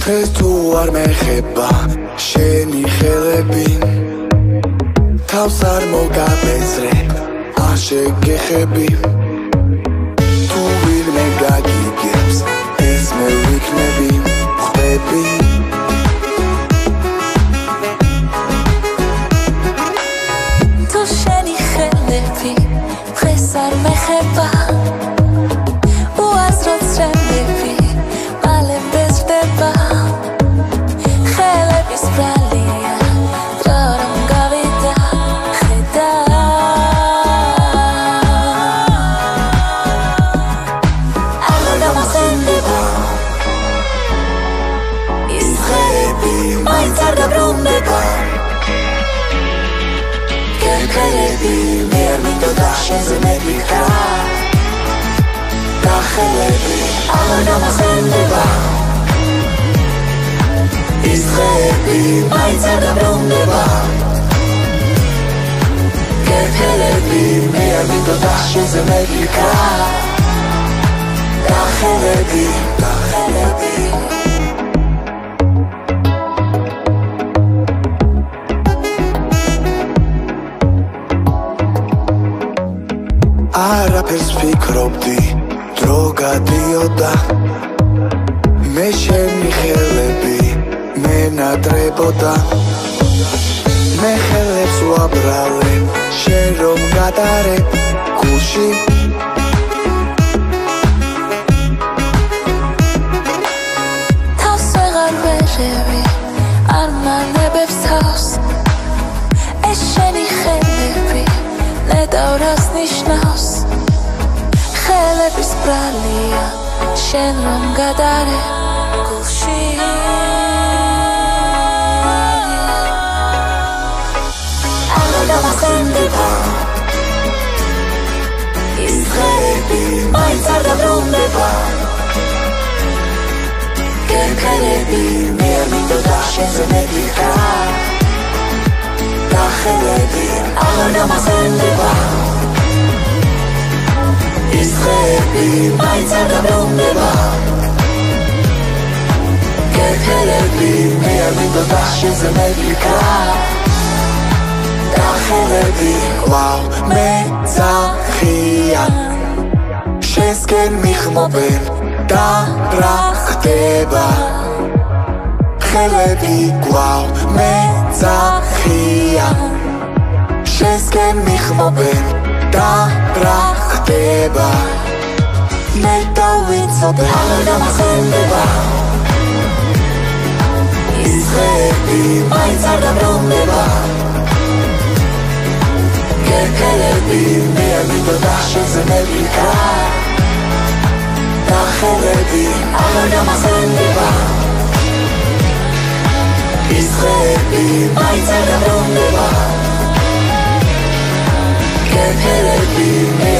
დღეს თუ არ მეხება შენი ხელები თავს არ მოგაბეზრებ არ შეგეხები თუ ვინმე გაგიგებს ეს მე ვიქნები ხვდები თუ შენი ხელები დღეს არ მეხება უაზროდ შენები მალე ბეზრდება ხელების ბრალია რა რომ გავიდა ხედა აღარ დამახსენდება ის ხელები მაინც არ დაბრუნდება ხელები მე არ მინდოდა შენზე მეკითხა და ხელები აღარ დამახსენდება ის ხელები მაინც არ დაბრუნდება ხელები მე არ მინდოდა შენზე მეკითხა და ხელები არაფერს ვფიქრობდი დრო გადიოდა მე შენი ხელები მენატრებოდა მე ხელებს ვაბრალებ შენ რომ გადარებ გულში თავს ვეღარ ვერევი არ მანებებს თავს ეს შენი ხელები ნედავრას ნიშნავს ხელების ბრალია შენ რომ გადარებ გულში აღარ დამახსენდება ის ხელები მაინც არ დაბრუნდება ხელები მე არ მინდოდა შენზე მეკითხა და ხელები აღარ დამახსენდება ის ხელები მაინც არ დაბრუნდება ხელები მე არ მინდოდა შენზე მეკითხა და ხელები ვაუ მეძახიან შენსკენ მიხმობენ და რა ხდება ხელები ვაუ მეძახიან შენსკენ მიხმობენ და რა ხდება მე დავიცოდე აღარ დამახსენდება ის ხელები მაინც არ დაბრუნდება ხელები მე არ მინდოდა შენზე მეკითხა და ხელები აღარ დამახსენდება ის ხელები მაინც არ დაბრუნდება ხელები მე